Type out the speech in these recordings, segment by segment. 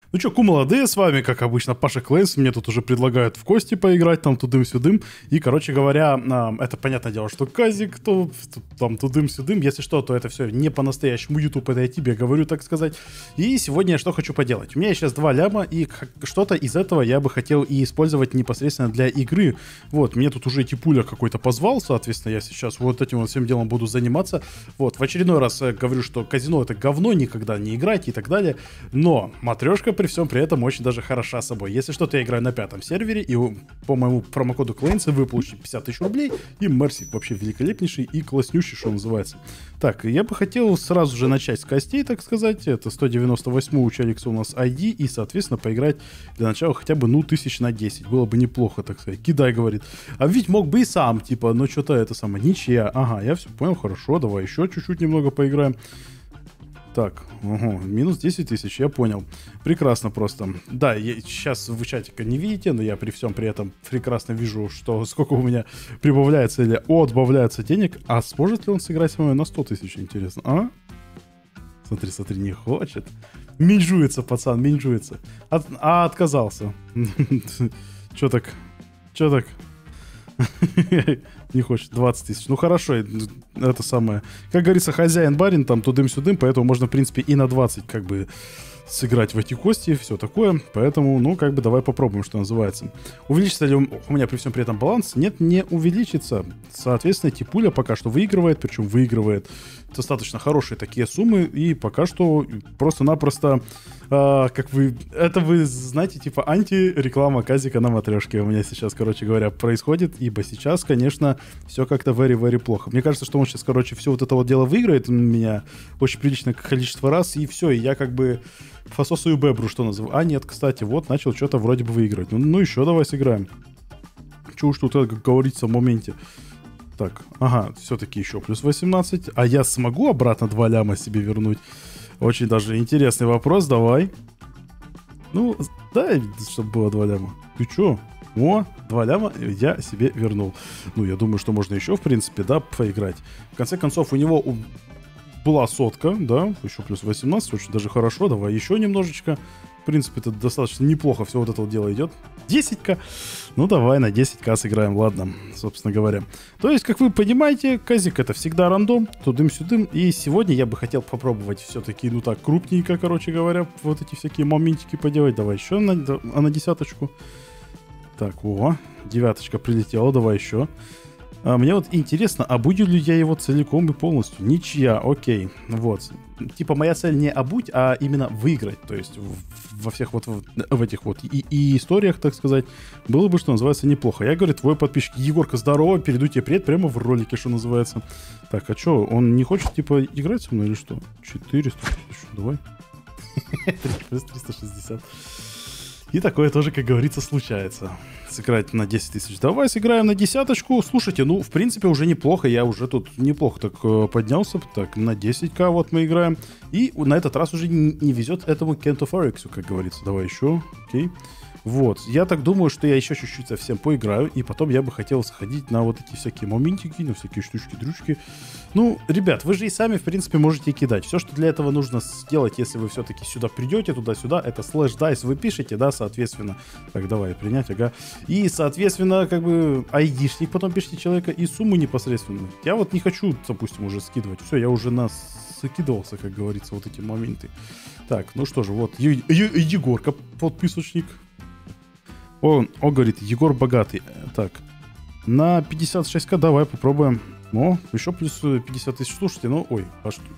Ну что, молодые с вами, как обычно, Паша Клейнс. Мне тут уже предлагают в кости поиграть, там тудым-сюдым. И, короче говоря, это понятное дело, что Казик, то там тудым-сюдым. Если что, то это все не по-настоящему YouTube, это я тебе говорю, так сказать. И сегодня я что хочу поделать. У меня сейчас 2 ляма, и что-то из этого я бы хотел и использовать непосредственно для игры. Вот, мне тут уже Типуля какой-то позвал, соответственно, я сейчас вот этим вот всем делом буду заниматься. Вот, в очередной раз говорю, что казино это говно, никогда не играйте и так далее. Но матрешка при всем при этом очень даже хороша собой. Если что-то я играю на 5-м сервере, и по моему промокоду Клейнса вы получите 50 тысяч рублей, и Мерсик вообще великолепнейший и класснющий, что называется. Так, я бы хотел сразу же начать с костей, так сказать. Это 198 у Челикса у нас ID, и, соответственно, поиграть для начала хотя бы, ну, 1000 на 10. Было бы неплохо, так сказать. Кидай, говорит. А ведь мог бы и сам, типа, но что-то это самое, ничья. Ага, я все понял, хорошо, давай еще чуть-чуть немного поиграем. Так, угу, минус 10 тысяч, я понял. Прекрасно просто. Да, сейчас вы чатика не видите, но я при всем при этом прекрасно вижу, что сколько у меня прибавляется или отбавляется денег. А сможет ли он сыграть со мной на 100 тысяч, интересно? А? Смотри, смотри, не хочет. Минжуется, пацан, минжуется. Отказался. Чё так? Чё так? Не хочет, 20 тысяч. Ну хорошо, это самое. Как говорится, хозяин-барин, там тудым-сюдым, поэтому можно, в принципе, и на 20 как бы сыграть в эти кости, все такое. Поэтому, ну, как бы давай попробуем, что называется. Увеличится ли у меня при всем при этом баланс? Нет, не увеличится. Соответственно, Типуля пока что выигрывает, причем выигрывает достаточно хорошие такие суммы. И пока что просто-напросто, как вы... Это вы знаете, типа антиреклама Казика на матрешке у меня сейчас, короче говоря, происходит. Ибо сейчас, конечно, все как-то very-very плохо. Мне кажется, что он сейчас, короче, все вот это вот дело выиграет у меня очень приличное количество раз. И все, и я как бы... Фасосую бебру, что называю. А, нет, кстати, вот начал что-то вроде бы выиграть. Ну еще давай сыграем. Чего уж тут как говорится в моменте. Так, ага, все-таки еще плюс 18. А я смогу обратно 2 ляма себе вернуть? Очень даже интересный вопрос, давай. Ну, дай, чтобы было 2 ляма. Ты че? О, 2 ляма я себе вернул. Ну, я думаю, что можно еще, в принципе, да, поиграть. В конце концов, у него... Была сотка, да, еще плюс 18, очень даже хорошо, давай еще немножечко. В принципе, это достаточно неплохо все вот это вот дело идет. 10к, ну давай на 10к сыграем, ладно, собственно говоря. То есть, как вы понимаете, Казик это всегда рандом, тудым-сюдым. И сегодня я бы хотел попробовать все-таки, ну так, крупненько, короче говоря, вот эти всякие моментики поделать. Давай еще на десяточку. Так, о, 9-очка прилетела, давай еще. Мне вот интересно, обудю ли я его целиком и полностью? Ничья, окей. Вот. Типа моя цель не обуть, а именно выиграть. То есть во всех вот в этих вот и историях, так сказать, было бы, что называется, неплохо. Я говорю, твой подписчик Егорка, здорово, перейду тебе привет прямо в ролике, что называется. Так, а что, он не хочет, типа, играть со мной или что? 400, давай. Плюс 360. И такое тоже, как говорится, случается. Сыграть на 10 тысяч. Давай сыграем на десяточку. Слушайте, ну, в принципе, уже неплохо. Я уже тут неплохо так поднялся. Так, на 10к вот мы играем. И на этот раз уже не везет этому Кенту Форексу, как говорится. Давай еще. Окей. Вот, я так думаю, что я еще чуть-чуть совсем поиграю, и потом я бы хотел сходить на вот эти всякие моментики, на всякие штучки-дрючки. Ну, ребят, вы же и сами, в принципе, можете кидать. Все, что для этого нужно сделать, если вы все-таки сюда придете, туда-сюда, это /dice вы пишете, да, соответственно. Так, давай, принять, ага. И, соответственно, как бы, айдишник потом пишите человека и сумму непосредственно. Я вот не хочу, допустим, уже скидывать. Все, я уже закидывался, как говорится, вот эти моменты. Так, ну что же, вот, Егорка, подписочник. Он говорит, Егор богатый. Так, на 56к давай попробуем. О, еще плюс 50 тысяч. Слушайте, ну, ой, а что?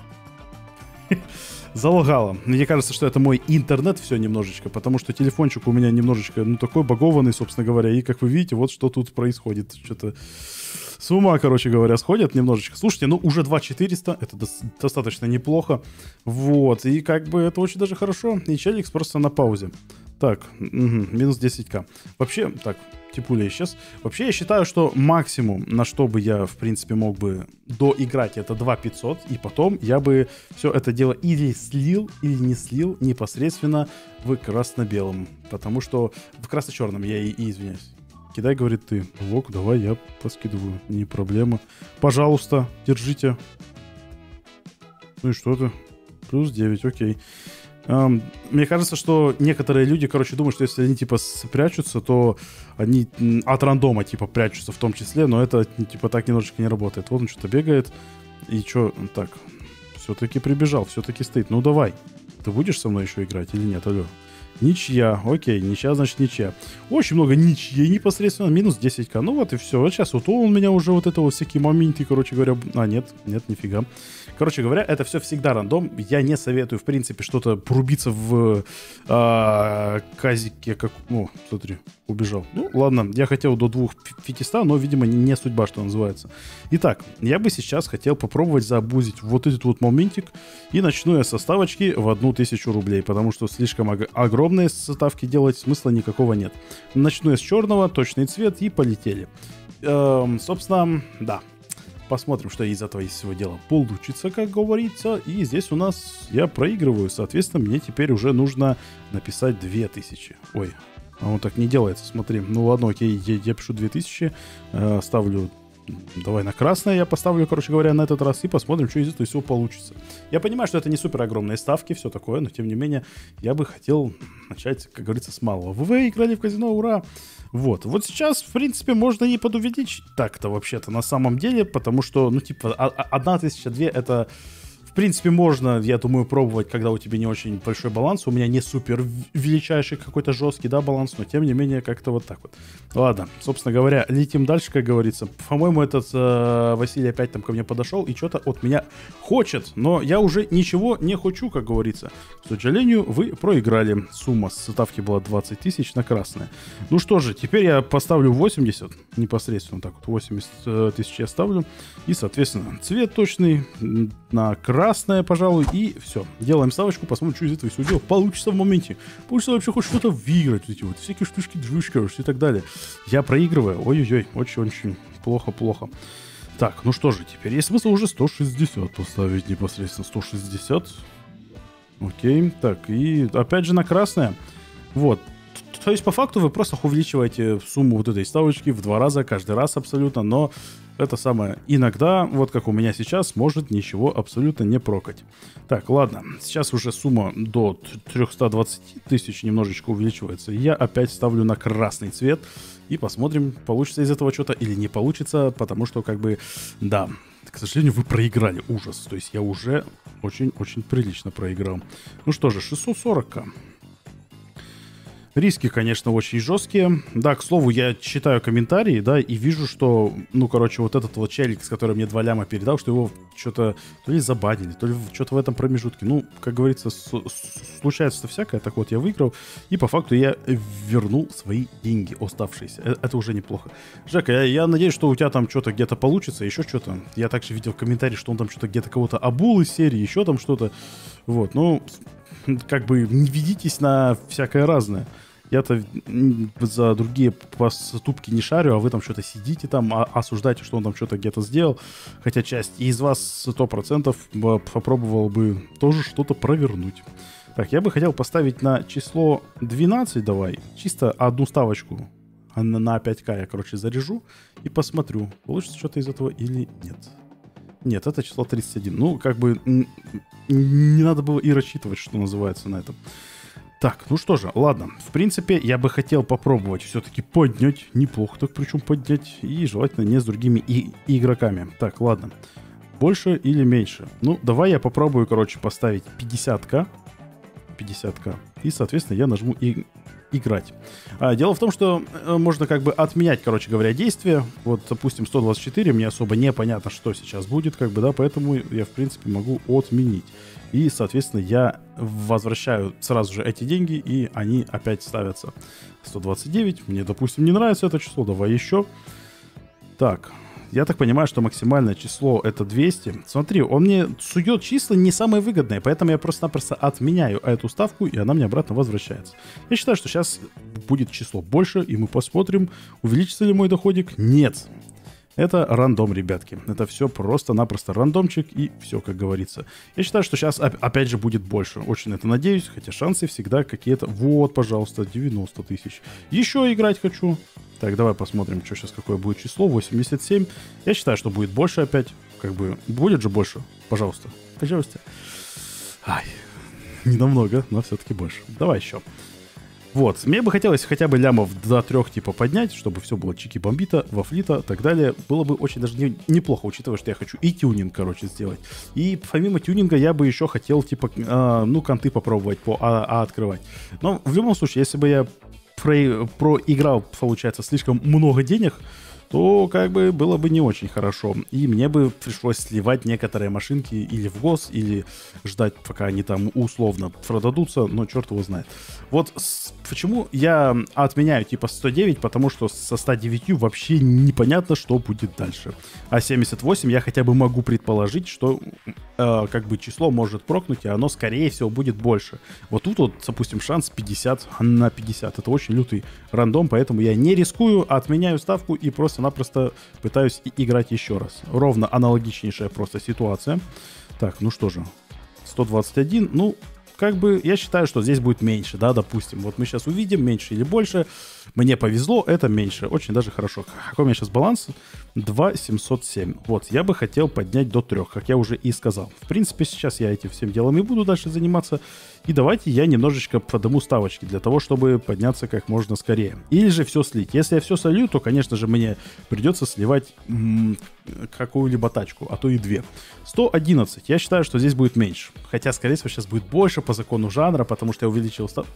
Залагало. Мне кажется, что это мой интернет все немножечко, потому что телефончик у меня немножечко, ну, такой багованный, собственно говоря. И, как вы видите, вот что тут происходит. Что-то с ума, короче говоря, сходят немножечко. Слушайте, ну, уже 2400, это достаточно неплохо. Вот, и как бы это очень даже хорошо. И Челикс просто на паузе. Так, минус 10к. Вообще, так, Типуля исчез. Вообще, я считаю, что максимум, на что бы я, в принципе, мог бы доиграть, это 2500. И потом я бы все это дело или слил, или не слил непосредственно в красно-белом. Потому что в красно-черном я и извиняюсь. Кидай, говорит, ты. Лок, давай, я поскидываю. Не проблема. Пожалуйста, держите. Ну и что ты? Плюс 9, окей. Мне кажется, что некоторые люди, короче, думают, что если они, типа, спрячутся, то они от рандома, типа, прячутся в том числе, но это, типа, так немножечко не работает. Вот он что-то бегает, и что, так, все-таки прибежал, все-таки стоит. Ну, давай, ты будешь со мной еще играть или нет, алло? Ничья, окей, ничья, значит ничья. Очень много ничьей непосредственно, минус 10к. Ну вот и все. Вот сейчас вот он меня уже вот это вот всякие моменты, короче говоря... А, нет, нифига. Короче говоря, это все всегда рандом. Я не советую, в принципе, что-то порубиться в казике, как... О, смотри, убежал. Ну, ладно, я хотел до 2500, но, видимо, не судьба, что называется. Итак, я бы сейчас хотел попробовать забузить вот этот вот моментик. И начну я со ставочки в 1000 рублей, потому что слишком огромные ставки делать смысла никакого нет. Начну я с черного, точный цвет, и полетели. Собственно, да. Посмотрим, что из этого из всего дела получится, как говорится. И здесь у нас я проигрываю. Соответственно, мне теперь уже нужно написать 2000. Ой, а он так не делается, смотри. Ну ладно, окей, я пишу 2000. Ставлю... Давай на красное я поставлю, короче говоря, на этот раз. И посмотрим, что из этого всего получится. Я понимаю, что это не супер огромные ставки, все такое. Но, тем не менее, я бы хотел начать, как говорится, с малого. Вы выиграли в казино, ура! Вот сейчас, в принципе, можно и подувеличить так-то вообще-то на самом деле, потому что, ну, типа, 1002 это, в принципе, можно, я думаю, пробовать, когда у тебя не очень большой баланс. У меня не супер величайший какой-то жесткий, да, баланс, но, тем не менее, как-то вот так вот. Ладно, собственно говоря, летим дальше, как говорится. По-моему, этот Василий опять там ко мне подошел и что-то от меня хочет, но я уже ничего не хочу, как говорится. К сожалению, вы проиграли. Сумма ставки была 20 тысяч на красное. Ну что же, теперь я поставлю 80, непосредственно так вот, 80 тысяч я ставлю. И, соответственно, цвет точный на красное, пожалуй, и все. Делаем ставочку, посмотрим, что из этого все дело получится в моменте. Получится вообще хоть что-то выиграть, эти вот всякие штучки, и так далее. Я проигрываю. Ой-ой-ой, очень-очень плохо. Так, ну что же, теперь есть смысл уже 160 поставить непосредственно. 160. Окей, так, и опять же на красное. Вот. То есть, по факту, вы просто увеличиваете сумму вот этой ставочки в 2 раза, каждый раз абсолютно, но это самое иногда, вот как у меня сейчас, может ничего абсолютно не прокать. Так, ладно, сейчас уже сумма до 320 тысяч немножечко увеличивается. Я опять ставлю на красный цвет и посмотрим, получится из этого что-то или не получится, потому что, как бы, да, к сожалению, вы проиграли. Ужас, то есть я уже очень-очень прилично проиграл. Ну что же, 640к. Риски, конечно, очень жесткие. Да, к слову, я читаю комментарии, да, и вижу, что, ну, короче, вот этот вот челик, с которым мне 2 ляма передал, что его что-то то ли забанили, то ли что-то в этом промежутке. Ну, как говорится, случается всякое. Так вот, я выиграл, и по факту я вернул свои деньги оставшиеся. Это уже неплохо. Жека, я надеюсь, что у тебя там что-то где-то получится, еще что-то. Я также видел в комментарии, что он там что-то где-то кого-то обул из серии, еще там что-то. Вот, ну... Как бы не ведитесь на всякое разное. Я-то за другие поступки не шарю, а вы там что-то сидите там, осуждаете, что он там что-то где-то сделал. Хотя часть из вас 100% попробовал бы тоже что-то провернуть. Так, я бы хотел поставить на число 12, давай. Чисто одну ставочку на 5к я, короче, заряжу и посмотрю, получится что-то из этого или нет. Нет, это число 31. Ну, как бы не надо было и рассчитывать, что называется, на этом. Так, ну что же, ладно. В принципе, я бы хотел попробовать все-таки поднять. Неплохо так причем поднять. И желательно не с другими игроками. Так, ладно. Больше или меньше? Ну, давай я попробую, короче, поставить 50к. 50к. И, соответственно, я нажму и играть. Дело в том, что можно как бы отменять, короче говоря, действия. Вот, допустим, 124, мне особо непонятно, что сейчас будет, как бы, да, поэтому я, в принципе, могу отменить. И, соответственно, я возвращаю сразу же эти деньги, и они опять ставятся. 129, мне, допустим, не нравится это число, давай еще. Так, я так понимаю, что максимальное число это 200. Смотри, он мне сует числа не самые выгодные, поэтому я просто-напросто отменяю эту ставку, и она мне обратно возвращается. Я считаю, что сейчас будет число больше, и мы посмотрим, увеличится ли мой доходик. Нет. Это рандом, ребятки. Это все просто-напросто рандомчик, и все, как говорится. Я считаю, что сейчас опять же будет больше. Очень на это надеюсь, хотя шансы всегда какие-то. Вот, пожалуйста, 90 тысяч. Еще играть хочу. Так, давай посмотрим, что сейчас, какое будет число. 87. Я считаю, что будет больше опять. Как бы, будет же больше. Пожалуйста. Пожалуйста. Ай. Не намного, но все-таки больше. Давай еще. Вот, мне бы хотелось хотя бы лямов до 3 типа поднять, чтобы все было чики-бомбита, вафлита и так далее. Было бы очень даже неплохо, учитывая, что я хочу и тюнинг, короче, сделать. И помимо тюнинга я бы еще хотел, типа, ну, конты попробовать по открывать. Но в любом случае, если бы я проиграл, получается, слишком много денег, то как бы было бы не очень хорошо. И мне бы пришлось сливать некоторые машинки или в ГОС, или ждать, пока они там условно продадутся, но черт его знает. Вот почему я отменяю типа 109, потому что со 109 вообще непонятно, что будет дальше. А 78 я хотя бы могу предположить, что как бы число может прокнуть, и оно скорее всего будет больше. Вот тут вот, допустим, шанс 50 на 50. Это очень лютый рандом, поэтому я не рискую, отменяю ставку и просто-напросто пытаюсь играть еще раз. Ровно аналогичнейшая просто ситуация. Так, ну что же, 121, ну, как бы я считаю, что здесь будет меньше, да, допустим. Вот мы сейчас увидим, меньше или больше. Мне повезло, это меньше. Очень даже хорошо. Какой у меня сейчас баланс? 2707. Вот, я бы хотел поднять до 3, как я уже и сказал. В принципе, сейчас я этим всем делом и буду дальше заниматься. И давайте я немножечко подниму ставочки для того, чтобы подняться как можно скорее. Или же все слить. Если я все солью, то, конечно же, мне придется сливать какую-либо тачку, а то и 2. 111. Я считаю, что здесь будет меньше. Хотя, скорее всего, сейчас будет больше по закону жанра, потому что я увеличил ставку.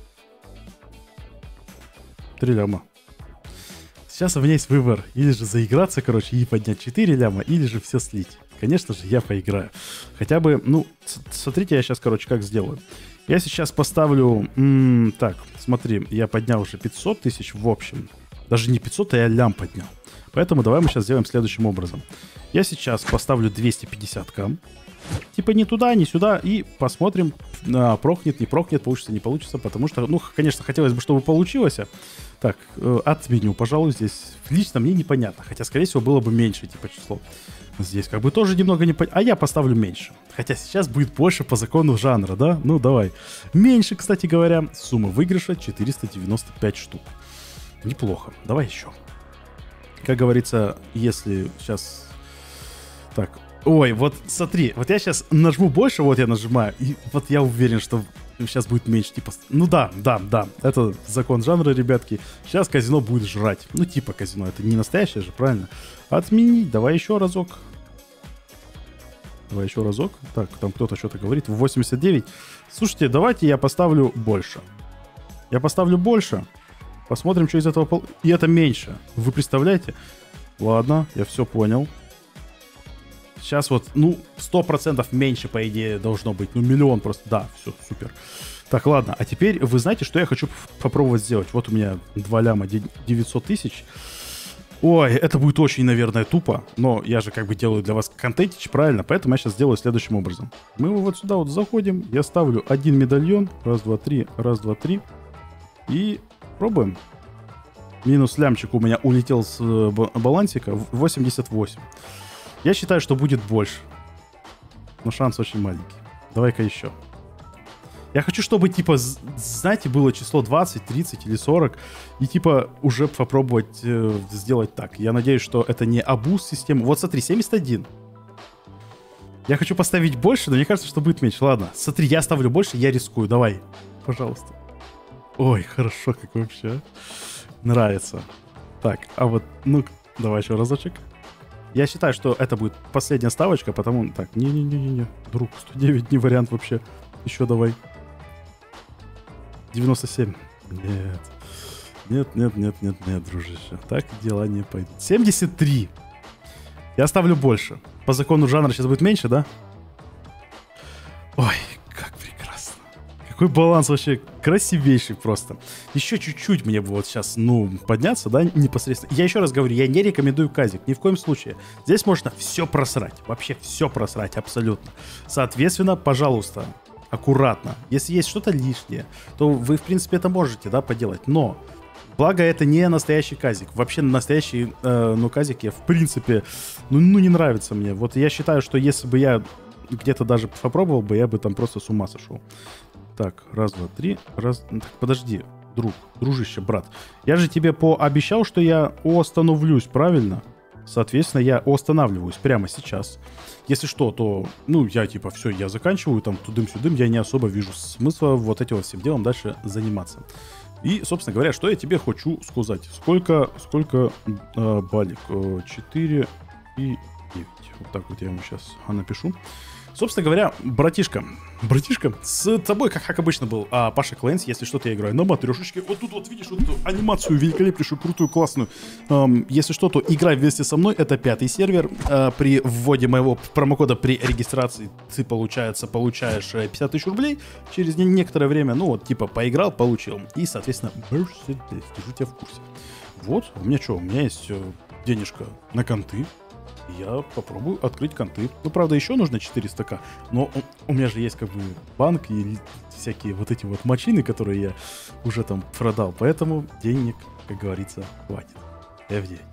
3 ляма. Сейчас у меня есть выбор. Или же заиграться, короче, и поднять 4 ляма, или же все слить. Конечно же, я поиграю. Хотя бы, ну, смотрите, я сейчас, короче, как сделаю. Я сейчас поставлю... так, смотри, я поднял уже 500 тысяч в общем. Даже не 500, а я лям поднял. Поэтому давай мы сейчас сделаем следующим образом. Я сейчас поставлю 250к. Типа ни туда, ни сюда. И посмотрим, прокнет, не прокнет, получится, не получится. Потому что, ну, конечно, хотелось бы, чтобы получилось. Так, отменю, пожалуй, здесь лично мне непонятно. Хотя, скорее всего, было бы меньше, типа, число. Здесь как бы тоже немного непонятно. А я поставлю меньше. Хотя сейчас будет больше по закону жанра, да? Ну, давай. Меньше, кстати говоря. Сумма выигрыша 495 штук. Неплохо. Давай еще. Как говорится, если сейчас... Так, ой, вот смотри, вот я сейчас нажму больше, вот я нажимаю, и вот я уверен, что сейчас будет меньше, типа... Ну да, это закон жанра, ребятки. Сейчас казино будет жрать. Ну, типа казино, это не настоящее же, правильно? Отменить, давай еще разок. Давай еще разок. Так, там кто-то что-то говорит. 89. Слушайте, давайте я поставлю больше. Я поставлю больше. Посмотрим, что из этого... И это меньше. Вы представляете? Ладно, я все понял. Сейчас вот, ну, 100% меньше, по идее, должно быть. Ну, миллион просто. Да, все, супер. Так, ладно. А теперь вы знаете, что я хочу попробовать сделать? Вот у меня 2 ляма 900 тысяч. Ой, это будет очень, наверное, тупо. Но я же как бы делаю для вас контентич, правильно? Поэтому я сейчас сделаю следующим образом. Мы вот сюда вот заходим. Я ставлю один медальон. Раз, два, три. Раз, два, три. И пробуем. Минус лямчик у меня улетел с балансика. 88. Я считаю, что будет больше. Но шанс очень маленький. Давай-ка еще. Я хочу, чтобы, типа, знаете, было число 20, 30 или 40. И, типа, уже попробовать сделать так. Я надеюсь, что это не абуз системы. Вот смотри, 71. Я хочу поставить больше, но мне кажется, что будет меньше. Ладно, смотри, я ставлю больше, я рискую. Давай, пожалуйста. Ой, хорошо, как вообще. Нравится. Так, а вот, ну, давай еще разочек. Я считаю, что это будет последняя ставочка, потому... Так, не-не-не-не. Друг, 109 не вариант вообще. Еще давай. 97. Нет, дружище. Так дела не пойдут. 73. Я ставлю больше. По закону жанра сейчас будет меньше, да? Ой, как прекрасно. Какой баланс вообще красивейший просто. Еще чуть-чуть мне бы вот сейчас, ну, подняться, да, непосредственно. Я еще раз говорю, я не рекомендую казик, ни в коем случае. Здесь можно все просрать, вообще все просрать, абсолютно. Соответственно, пожалуйста, аккуратно. Если есть что-то лишнее, то вы, в принципе, это можете, да, поделать. Но, благо, это не настоящий казик. Вообще, настоящий, ну, казик я, в принципе, ну, не нравится мне. Вот я считаю, что если бы я где-то даже попробовал бы, я бы там просто с ума сошел. Так, раз, два, три, раз... Так, подожди, друг, дружище, брат. Я же тебе пообещал, что я остановлюсь, правильно? Соответственно, я останавливаюсь прямо сейчас. Если что, то, ну, я типа, все, я заканчиваю, там, тудым-сюдым, я не особо вижу смысла вот этим вот всем делом дальше заниматься. И, собственно говоря, что я тебе хочу сказать. Сколько балик? 4 и 9. Вот так вот я ему сейчас напишу. Собственно говоря, братишка, с тобой, как обычно, был Паша Клэнс. Если что-то, я играю на матрешечке. Вот тут вот видишь вот эту анимацию великолепнейшую, крутую, классную. Если что, то играй вместе со мной. Это 5-й сервер. При вводе моего промокода при регистрации ты, получаешь 50 тысяч рублей через некоторое время. Ну вот, типа, поиграл, получил. И, соответственно, держу тебя в курсе. Вот, у меня есть денежка на конты. Я попробую открыть конты. Ну, правда, еще нужно 400к. Но у меня же есть как бы банк и всякие вот эти вот мочины, которые я уже там продал. Поэтому денег, как говорится, хватит. F9.